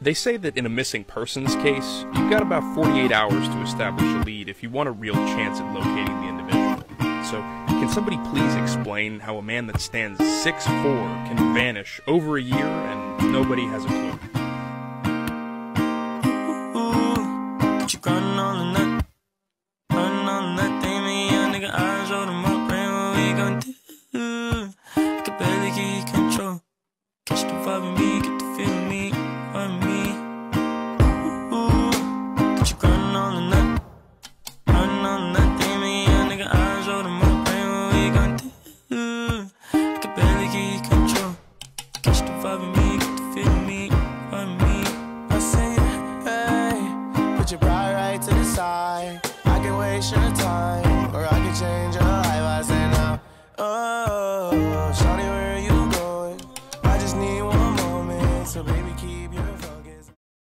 They say that in a missing persons case, you've got about 48 hours to establish a lead if you want a real chance at locating the individual. So, can somebody please explain how a man that stands 6'4" can vanish over a year and nobody has a clue? Ooh, put your gun on the